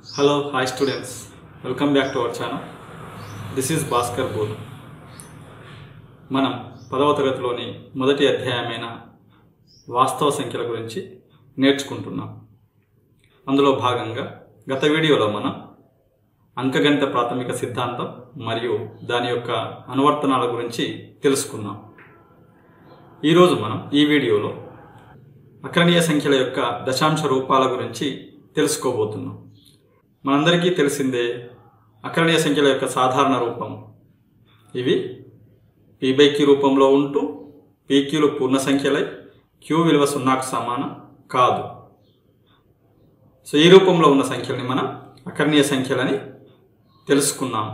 Hello, hi students. Welcome back to our channel. This is Bhaskar Bool. మనం 10వ తరగతిలోని మొదటి అధ్యాయమైన వాస్తవ సంఖ్యల గురించి నేర్చుకుంటున్నాం. అందులో భాగంగా గత వీడియోలో మనం అంకగణిత ప్రాథమిక సిద్ధాంతం మరియు దాని యొక్క అనువర్తనాల గురించి తెలుసుకున్నాం. ఈరోజు మనం ఈ వీడియోలో అకరణీయ సంఖ్యల యొక్క దశాంశ రూపాల గురించి తెలుసుకోబోతున్నాం. మనందరికీ తెలిసిందే అకరణీయ సంఖ్యల యొక్క సాధారణ రూపం. ఇవి p/q రూపంలో ఉంటూ pqలు పూర్ణ సంఖ్యలై q విలువ 0కు సమానం కాదు. సో ఈ రూపంలో ఉన్న సంఖ్యల్ని మనం అకరణీయ సంఖ్యలని తెలుసుకున్నాం.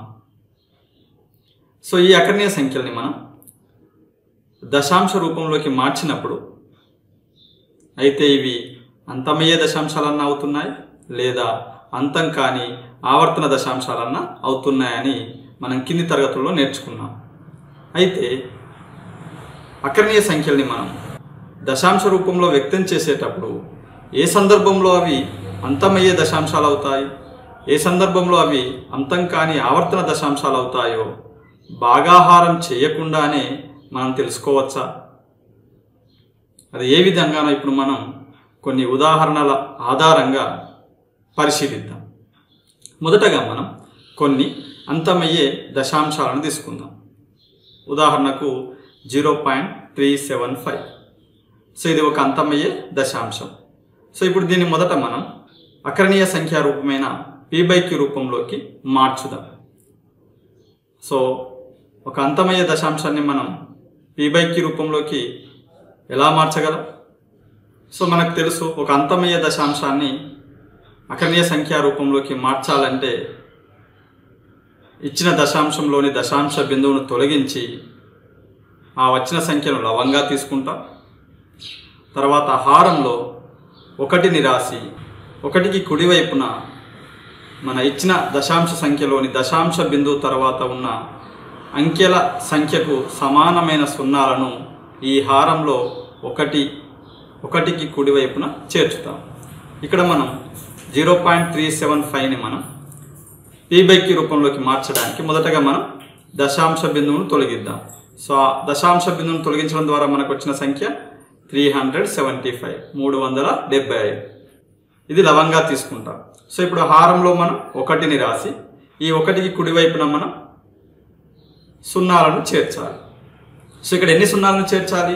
సో ఈ అకరణీయ సంఖ్యల్ని మనం దశాంశ రూపంలోకి మార్చినప్పుడు అయితే ఇవి అంతమయ్యే దశాంశాలన్నా అవుతున్నాయి లేదా అంతం కాని ఆవర్తన దశాంశాలన్నా అవుతున్నాయని మనం కింది తరగతుల్లో నేర్చుకున్నాం. అయితే అకరణీయ సంఖ్యల్ని మనం దశాంశ రూపంలో వ్యక్తం చేసేటప్పుడు ఏ సందర్భంలో అవి అంతమయ్యే దశాంశాలు అవుతాయి, ఏ సందర్భంలో అవి అంతం కాని ఆవర్తన దశాంశాలు అవుతాయో భాగాహారం చేయకుండానే మనం తెలుసుకోవచ్చా? అది ఏ విధంగానో ఇప్పుడు మనం కొన్ని ఉదాహరణల ఆధారంగా పరిశీలిద్దాం. మొదటగా మనం కొన్ని అంతమయ్యే దశాంశాలను తీసుకుందాం. ఉదాహరణకు 0.375. సో ఇది ఒక అంతమయ్యే దశాంశం. సో ఇప్పుడు దీన్ని మొదట మనం అకరణీయ సంఖ్యా రూపమైన p/q రూపంలోకి మార్చుదాం. సో ఒక అంతమయ్యే దశాంశాన్ని మనం p/q రూపంలోకి ఎలా మార్చగలం? సో మనకు తెలుసు, ఒక అంతమయ్యే దశాంశాన్ని అకరణీయ సంఖ్యా రూపంలోకి మార్చాలంటే ఇచ్చిన దశాంశంలోని దశాంశ బిందువును తొలగించి ఆ వచ్చిన సంఖ్యను లవంగా తీసుకుంటాం. తర్వాత హారంలో 1ని రాసి 1కి కుడివైపున మన ఇచ్చిన దశాంశ సంఖ్యలోని దశాంశ బిందువు తర్వాత ఉన్న అంకెల సంఖ్యకు సమానమైన సున్నాలను ఈ హారంలో 1కి కుడివైపున చేర్చుతాం. ఇక్కడ మనం 0.375ని మనం p/q రూపంలోకి మార్చడానికి మొదటగా మనం దశాంశ బిందువును తొలగిద్దాం. సో ఆ దశాంశ బిందువును తొలగించడం ద్వారా మనకు వచ్చిన సంఖ్య 375. ఇది లవంగా తీసుకుంటాం. సో ఇప్పుడు హారంలో మనం 1ని రాసి ఈ 1కి కుడివైపున మనం సున్నాలను చేర్చాలి. సో ఇక్కడ ఎన్ని సున్నాలను చేర్చాలి?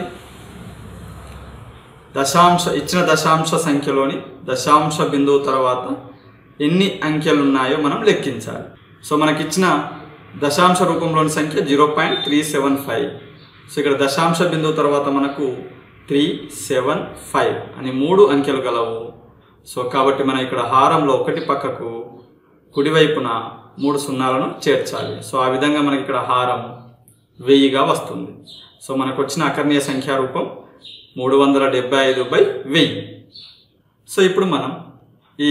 ఇచ్చిన దశాంశ సంఖ్యలోని దశాంశ బిందువు తర్వాత ఎన్ని అంకెలు ఉన్నాయో మనం లెక్కించాలి. సో మనకిచ్చిన దశాంశ రూపంలోని సంఖ్య 0.375. సో ఇక్కడ దశాంశ బిందువు తర్వాత మనకు 375 అని 3 అంకెలు గలవు. సో కాబట్టి మనం ఇక్కడ హారంలో 1 పక్కకు కుడివైపున 3 సున్నాలను చేర్చాలి. సో ఆ విధంగా మనకి ఇక్కడ హారం 1000గా వస్తుంది. సో మనకు వచ్చిన అకరణీయ సంఖ్యా రూపం 375/1000. సో ఇప్పుడు మనం ఈ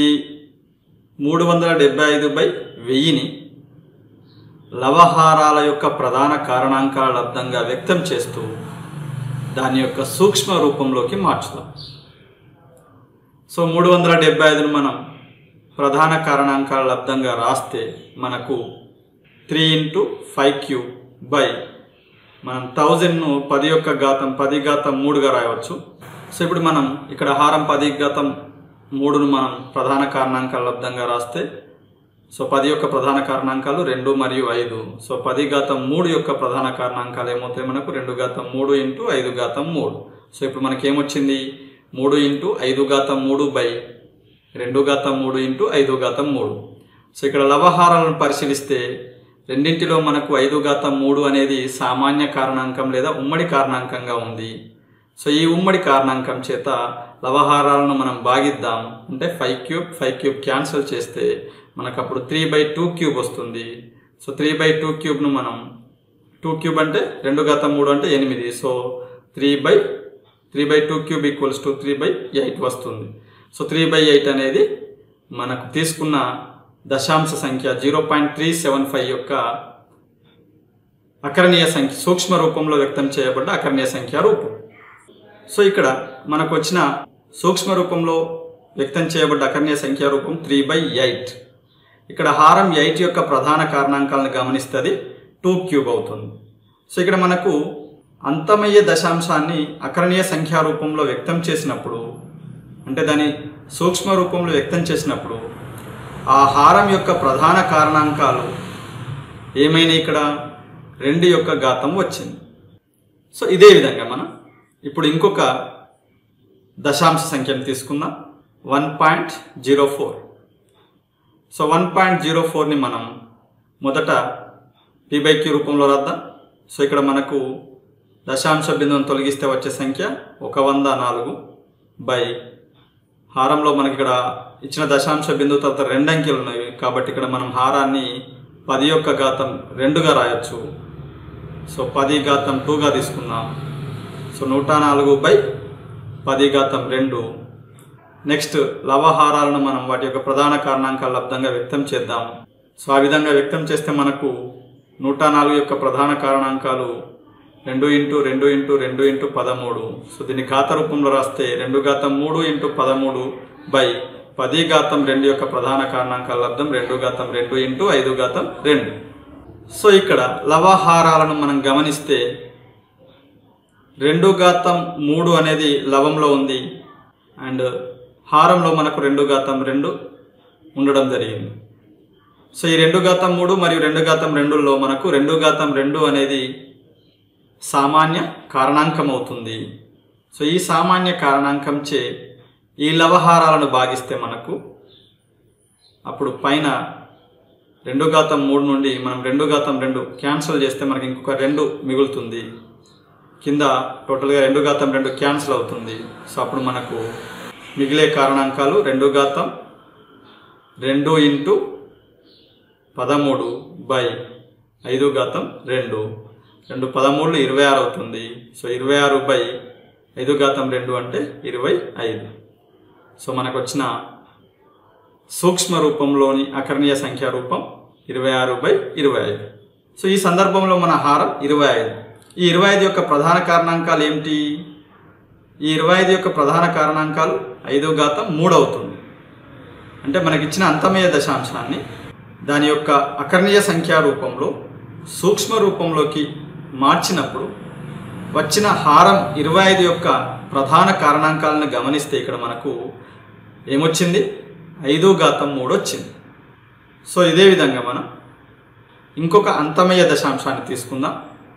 375/1000ని లవహారాల యొక్క ప్రధాన కారణాంకాల లబ్దంగా వ్యక్తం చేస్తూ దాని యొక్క సూక్ష్మ రూపంలోకి మార్చుదాం. సో 375ను మనం ప్రధాన కారణాంకాల లబ్దంగా రాస్తే మనకు 3 × 5³ మనం 1000ను 10 యొక్క ఘాతం 10⁻³ రాయవచ్చు. సో ఇప్పుడు మనం ఇక్కడ హారం 10⁻3ను మనం ప్రధాన కారణాంకాల లబ్దంగా రాస్తే సో 10 యొక్క ప్రధాన కారణాంకాలు 2 మరియు 5. సో 10⁻3 యొక్క ప్రధాన కారణాంకాలు ఏమవుతాయి? మనకు 2⁻3 × 5⁻3. సో ఇప్పుడు మనకేమొచ్చింది? 3 × 5⁻3/2⁻3 × 5⁻3. సో ఇక్కడ లవహారాలను పరిశీలిస్తే రెండింటిలో మనకు 5⁻3 అనేది సామాన్య కారణాంకం లేదా ఉమ్మడి కారణాంకంగా ఉంది. సో ఈ ఉమ్మడి కారణాంకం చేత లవహారాలను మనం భాగిద్దాం. అంటే 5³ క్యాన్సిల్ చేస్తే మనకు అప్పుడు 3/2³ వస్తుంది. సో 3/2³ మనం 2³ అంటే 2⁻3 అంటే 8. సో 3/2³ = 3/8 వస్తుంది. సో 3/8 అనేది మనకు తీసుకున్న దశాంశ సంఖ్య 0.375 యొక్క అకరణీయ సంఖ్య సూక్ష్మ రూపంలో వ్యక్తం చేయబడ్డ అకరణీయ సంఖ్యా రూపం. సో ఇక్కడ మనకు వచ్చిన సూక్ష్మ రూపంలో వ్యక్తం చేయబడ్డ అకర్ణీయ సంఖ్యా రూపం 3/8. ఇక్కడ హారం 8 యొక్క ప్రధాన కారణాంకాలను గమనిస్తే అది 2 క్యూబ్ అవుతుంది. సో ఇక్కడ మనకు అంతమయ్యే దశాంశాన్ని అకరణీయ సంఖ్యా రూపంలో వ్యక్తం చేసినప్పుడు, అంటే దాని సూక్ష్మ రూపంలో వ్యక్తం చేసినప్పుడు ఆ హారం యొక్క ప్రధాన కారణాంకాలు ఏమైనా ఇక్కడ 2 యొక్క ఘాతం వచ్చింది. సో ఇదే విధంగా మనం ఇప్పుడు ఇంకొక దశాంశ సంఖ్యను తీసుకుందాం, 1.04. సో 1.04ని మనం మొదట p/q రూపంలో రాద్దాం. సో ఇక్కడ మనకు దశాంశ బిందువును తొలగిస్తే వచ్చే సంఖ్య 104 బై హారంలో మనకి ఇక్కడ ఇచ్చిన దశాంశ బిందువు తర్వాత 2 అంకెలు ఉన్నాయి కాబట్టి ఇక్కడ మనం హారాన్ని 10 యొక్క ఘాతం 2గా రాయొచ్చు. సో 10 ఘాతం 2గా తీసుకుందాం. సో 104 బై 10 ఘాతం 2. నెక్స్ట్ లవహారాలను మనం వాటి యొక్క ప్రధాన కారణాంకాల లబ్దంగా వ్యక్తం చేద్దాం. సో ఆ విధంగా వ్యక్తం చేస్తే మనకు 104 యొక్క ప్రధాన కారణాంకాలు 2 × 2 × 2 × 13. సో దీన్ని ఘాత రూపంలో రాస్తే 2 ఘాతం 3 × 13 బై 10 ఘాతం 2 యొక్క ప్రధాన కారణాంకాల లబ్దం 2 ఘాతం 2 × 5 ఘాతం 2. సో ఇక్కడ లవహారాలను మనం గమనిస్తే 2 ఘాతం 3 అనేది లవంలో ఉంది అండ్ హారంలో మనకు 2 ఘాతం 2 ఉండడం జరిగింది. సో ఈ 2 ఘాతం 3 మరియు 2 ఘాతం 2లో మనకు 2 ఘాతం 2 అనేది సామాన్య కారణాంకం అవుతుంది. సో ఈ సామాన్య కారణాంకంచే ఈ లవహారాలను భాగిస్తే మనకు అప్పుడు పైన 2 ఘాతం 3 నుండి మనం 2 ఘాతం 2 క్యాన్సిల్ చేస్తే మనకి ఇంకొక 2 మిగులుతుంది. కింద టోటల్గా 2 ఘాతం 2 క్యాన్సిల్ అవుతుంది. సో అప్పుడు మనకు మిగిలే కారణాంకాలు 2 ఘాతం 2 × 13 బై 5 ఘాతం 2. 2 13 26 అవుతుంది. సో 26 బై 5 ఘాతం 2 అంటే 25. సో మనకు వచ్చిన సూక్ష్మ రూపంలోని అకరణీయ సంఖ్యా రూపం 26/25. సో ఈ సందర్భంలో మన హారం 25. ఈ 25 యొక్క ప్రధాన కారణాంకాలు ఏమిటి? ఈ 25 యొక్క ప్రధాన కారణాంకాలు 5 ఘాతం 3 అవుతుంది. అంటే మనకిచ్చిన అంతమయ్య దశాంశాన్ని దాని యొక్క అకరణీయ సంఖ్యా రూపంలో సూక్ష్మ రూపంలోకి మార్చినప్పుడు వచ్చిన హారం 25 యొక్క ప్రధాన కారణాంకాలను గమనిస్తే ఇక్కడ మనకు ఏమొచ్చింది? 5 ఘాతం 3 వచ్చింది. సో ఇదే విధంగా మనం ఇంకొక అంతమయ్య దశాంశాన్ని తీసుకుందాం,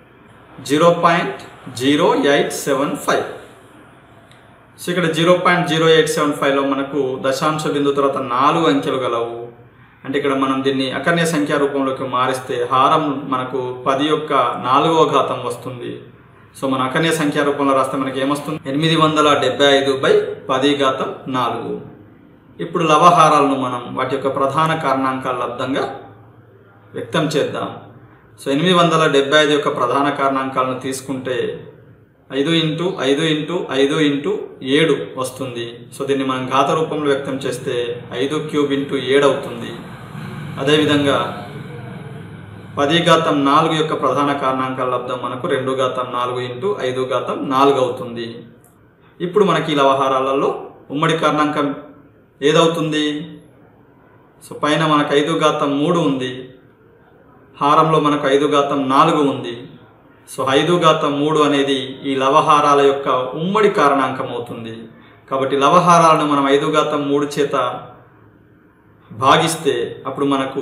0.0875. సో ఇక్కడ 0.0875లో మనకు దశాంశ బిందువు తర్వాత 4 అంకెలు గలవు. అంటే ఇక్కడ మనం దీన్ని అకర్ణీయ సంఖ్యా రూపంలోకి మారిస్తే హారం మనకు 10 యొక్క 4వ ఘాతం వస్తుంది. సో మన అకర్ణీయ సంఖ్యా రూపంలో రాస్తే మనకి ఏమొస్తుంది? 875/10 ఘాతం 4. ఇప్పుడు లవహారాలను మనం వాటి యొక్క ప్రధాన కారణాంకాల లబ్దంగా వ్యక్తం చేద్దాం. సో 875 యొక్క ప్రధాన కారణాంకాలను తీసుకుంటే 5 × 5 × 5 × 7 వస్తుంది. సో దీన్ని మనం ఘాత రూపంలో వ్యక్తం చేస్తే 5³ × 7 అవుతుంది. అదేవిధంగా 10 ఘాతం 4 యొక్క ప్రధాన కారణాంకాల లబ్దం మనకు 2 ఘాతం 4 × 5 ఘాతం 4 అవుతుంది. ఇప్పుడు మనకి ఈ లవహారాలలో ఉమ్మడి కారణాంకం ఏదవుతుంది? సో పైన మనకు 5 ఘాతం 3 ఉంది, హారంలో మనకు 5 ఘాతం 4 ఉంది. సో 5 ఘాతం 3 అనేది ఈ లవహారాల యొక్క ఉమ్మడి కారణాంకం అవుతుంది. కాబట్టి లవహారాలను మనం 5 ఘాతం 3 చేత భాగిస్తే అప్పుడు మనకు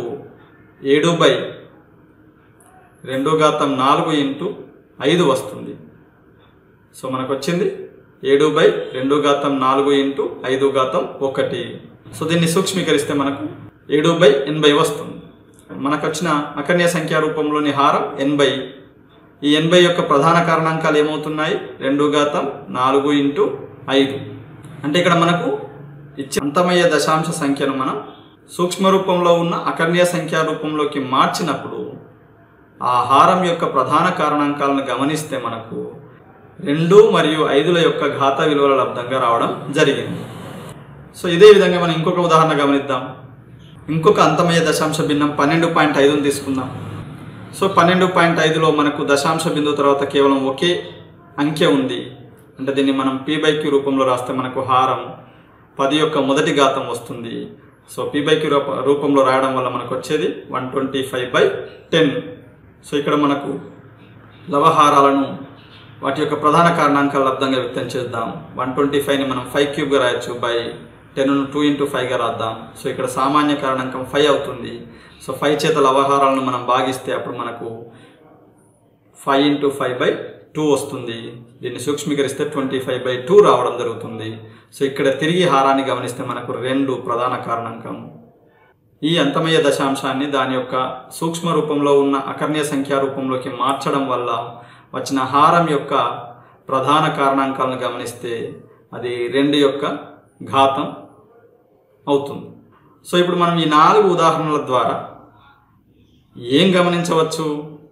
7/2 ఘాతం 4 × 5 వస్తుంది. సో మనకు వచ్చింది 7/2 ఘాతం 4 × 5 ఘాతం 1. సో దీన్ని సూక్ష్మీకరిస్తే మనకు 7/80 వస్తుంది. మనకు వచ్చిన అకర్ణీయ సంఖ్యా రూపంలోని హారం 80. ఈ 80 యొక్క ప్రధాన కారణాంకాలు ఏమవుతున్నాయి? 2 ఘాతం 4 × 5. అంటే ఇక్కడ మనకు ఇచ్చే అంతమయ్య దశాంశ సంఖ్యను మనం సూక్ష్మ రూపంలో ఉన్న అకర్ణీయ సంఖ్యా రూపంలోకి మార్చినప్పుడు ఆ హారం యొక్క ప్రధాన కారణాంకాలను గమనిస్తే మనకు 2 మరియు 5ల యొక్క ఘాత విలువల లబ్దంగా రావడం జరిగింది. సో ఇదే విధంగా మనం ఇంకొక ఉదాహరణ గమనిద్దాం. ఇంకొక అంతమయ్య దశాంశ భిన్నం 12.5ని తీసుకుందాం. సో 12.5లో మనకు దశాంశ బిందువు తర్వాత కేవలం ఒకే అంకె ఉంది. అంటే దీన్ని మనం p/q రూపంలో రాస్తే మనకు హారం 10 యొక్క మొదటి ఘాతం వస్తుంది. సో p/q రూపంలో రాయడం వల్ల మనకు వచ్చేది 125/10. సో ఇక్కడ మనకు లవహారాలను వాటి యొక్క ప్రధాన కారణాంకాల లబ్ధంగా వ్యక్తం చేద్దాం. 125ని మనం 5³ రాయొచ్చు, బై 10ను 2 × 5గా రాద్దాం. సో ఇక్కడ సామాన్య కారణాంకం 5 అవుతుంది. సో 5 చేత లవహారాలను మనం భాగిస్తే అప్పుడు మనకు 5 × 5/2 వస్తుంది. దీన్ని సూక్ష్మీకరిస్తే 25/2 రావడం జరుగుతుంది. సో ఇక్కడ తిరిగి హారాన్ని గమనిస్తే మనకు 2 ప్రధాన కారణాంకం. ఈ అంతమయ్యే దశాంశాన్ని దాని యొక్క సూక్ష్మ రూపంలో ఉన్న అకర్ణీయ సంఖ్యా రూపంలోకి మార్చడం వల్ల వచ్చిన హారం యొక్క ప్రధాన కారణాంకాలను గమనిస్తే అది 2 యొక్క ఘాతం అవుతుంది. సో ఇప్పుడు మనం ఈ 4 ఉదాహరణల ద్వారా ఏం గమనించవచ్చు?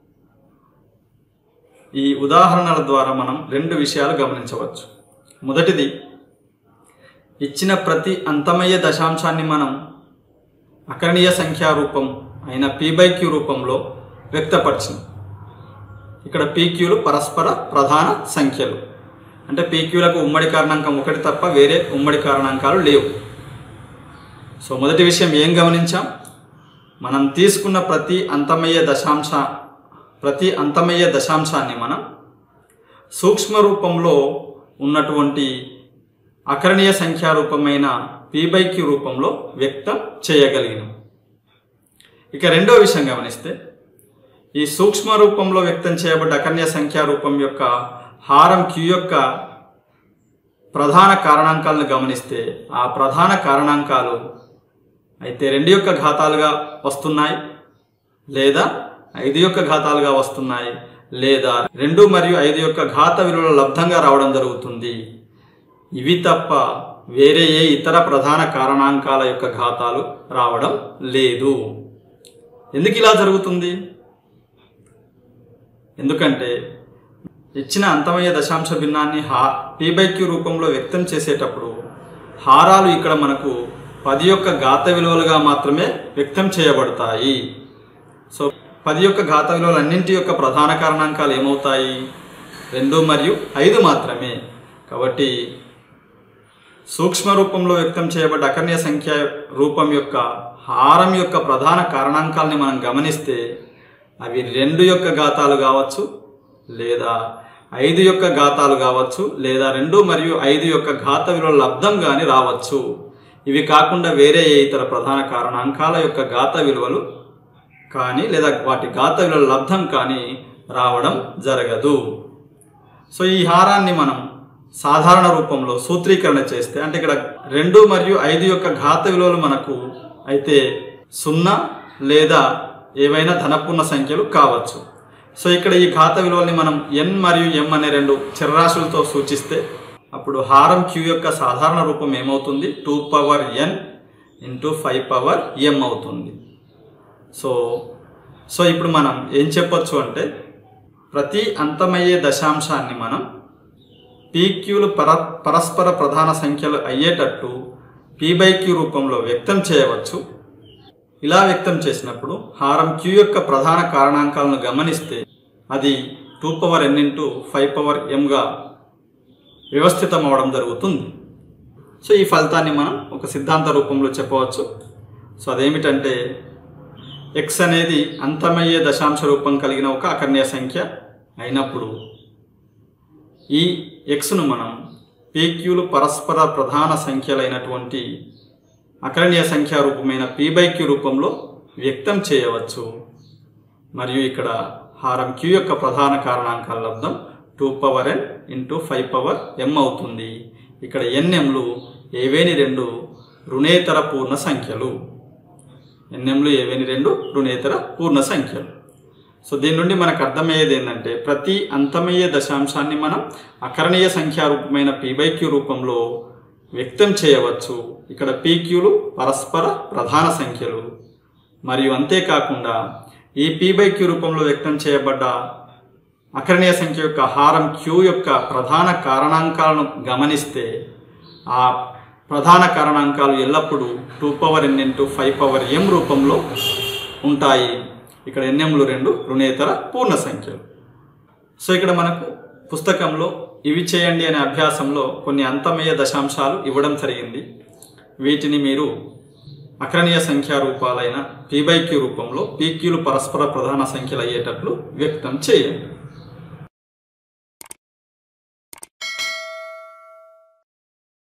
ఈ ఉదాహరణల ద్వారా మనం 2 విషయాలు గమనించవచ్చు. మొదటిది, ఇచ్చిన ప్రతి అంతమయ్యే దశాంశాన్ని మనం అకర్ణీయ సంఖ్యా రూపం అయిన p/q రూపంలో వ్యక్తపరిచింది. ఇక్కడ pqలు పరస్పర ప్రధాన సంఖ్యలు, అంటే pqలకు ఉమ్మడి కారణాంకం 1 తప్ప వేరే ఉమ్మడి కారణాంకాలు లేవు. సో మొదటి విషయం ఏం గమనించాం? మనం తీసుకున్న ప్రతి అంతమయ్యే దశాంశాన్ని మనం సూక్ష్మ రూపంలో ఉన్నటువంటి అకర్ణీయ సంఖ్యా రూపమైన p/q రూపంలో వ్యక్తం చేయగలిగినాం. ఇక రెండో విషయం గమనిస్తే, ఈ సూక్ష్మ రూపంలో వ్యక్తం చేయబడ్డ అకర్ణీయ సంఖ్యా రూపం యొక్క హారం q యొక్క ప్రధాన కారణాంకాలను గమనిస్తే ఆ ప్రధాన కారణాంకాలు అయితే 2 యొక్క ఘాతాలుగా వస్తున్నాయి, లేదా 5 యొక్క ఘాతాలుగా వస్తున్నాయి, లేదా 2 మరియు 5 యొక్క ఘాత విలువల లబ్ధంగా రావడం జరుగుతుంది. ఇవి తప్ప వేరే ఏ ఇతర ప్రధాన కారణాంకాల యొక్క ఘాతాలు రావడం లేదు. ఎందుకు ఇలా జరుగుతుంది? ఎందుకంటే ఇచ్చిన అంతమయ్యే దశాంశ భిన్నాన్ని p/q రూపంలో వ్యక్తం చేసేటప్పుడు హారాలు ఇక్కడ మనకు 10 యొక్క ఘాత విలువలుగా మాత్రమే వ్యక్తం చేయబడతాయి. సో 10 యొక్క ఘాత విలువలన్నింటి యొక్క ప్రధాన కారణాంకాలు ఏమవుతాయి? 2 మరియు 5 మాత్రమే. కాబట్టి సూక్ష్మ రూపంలో వ్యక్తం చేయబడ్డ అకర్ణీయ సంఖ్య రూపం యొక్క హారం యొక్క ప్రధాన కారణాంకాలని మనం గమనిస్తే అవి 2 యొక్క ఘాతాలు కావచ్చు, లేదా 5 యొక్క ఘాతాలు కావచ్చు, లేదా 2 మరియు 5 యొక్క ఘాత విలువల లబ్ధం కానీ రావచ్చు. ఇవి కాకుండా వేరే ఏ ఇతర ప్రధాన కారణాంకాల యొక్క ఘాత విలువలు కానీ లేదా వాటి ఘాత విలువల లబ్ధం కానీ రావడం జరగదు. సో ఈ హారాన్ని మనం సాధారణ రూపంలో సూత్రీకరణ చేస్తే, అంటే ఇక్కడ 2 మరియు 5 యొక్క ఘాత విలువలు మనకు అయితే 0 లేదా ఏవైనా ధనపూర్ణ సంఖ్యలు కావచ్చు. సో ఇక్కడ ఈ ఘాత విలువల్ని మనం n మరియు m అనే 2 చరరాశులతో సూచిస్తే అప్పుడు హారం q యొక్క సాధారణ రూపం ఏమవుతుంది? 2n × 5m అవుతుంది. సో ఇప్పుడు మనం ఏం చెప్పొచ్చు అంటే, ప్రతి అంతమయ్యే దశాంశాన్ని మనం pqలు పరస్పర ప్రధాన సంఖ్యలు అయ్యేటట్టు p/q రూపంలో వ్యక్తం చేయవచ్చు. ఇలా వ్యక్తం చేసినప్పుడు హారం q యొక్క ప్రధాన కారణాంకాలను గమనిస్తే అది 2n × 5m వ్యవస్థితం అవడం జరుగుతుంది. సో ఈ ఫలితాన్ని మనం ఒక సిద్ధాంత రూపంలో చెప్పవచ్చు. సో అదేమిటంటే, x అనేది అంతమయ్యే దశాంశ రూపం కలిగిన ఒక అకర్ణీయ సంఖ్య అయినప్పుడు ఈ xను మనం pqలు పరస్పర ప్రధాన సంఖ్యలైనటువంటి అకర్ణీయ సంఖ్యా రూపమైన p/q రూపంలో వ్యక్తం చేయవచ్చు. మరియు ఇక్కడ హారం q యొక్క ప్రధాన కారణాంకాల లబ్ధం 2n × 5m అవుతుంది. ఇక్కడ nmలు ఏవేని 2 రుణేతర పూర్ణ సంఖ్యలు. సో దీని నుండి మనకు అర్థమయ్యేది ఏంటంటే, ప్రతి అంతమయ్యే దశాంశాన్ని మనం అకర్ణీయ సంఖ్యా రూపమైన p/q రూపంలో వ్యక్తం చేయవచ్చు. ఇక్కడ pqలు పరస్పర ప్రధాన సంఖ్యలు. మరియు అంతేకాకుండా ఈ p/q రూపంలో వ్యక్తం చేయబడ్డ అకర్ణీయ సంఖ్య యొక్క హారం q యొక్క ప్రధాన కారణాంకాలను గమనిస్తే ఆ ప్రధాన కారణాంకాలు ఎల్లప్పుడూ 2n × 5m రూపంలో ఉంటాయి. ఇక్కడ nmలు 2 రుణేతర పూర్ణ సంఖ్యలు. సో ఇక్కడ మనకు పుస్తకంలో ఇవి చేయండి అనే అభ్యాసంలో కొన్ని అంతమయ్యే దశాంశాలు ఇవ్వడం జరిగింది. వీటిని మీరు అకరణీయ సంఖ్యా రూపాలైన p/q రూపంలో pqలు పరస్పర ప్రధాన సంఖ్యలు అయ్యేటట్లు వ్యక్తం చేయండి.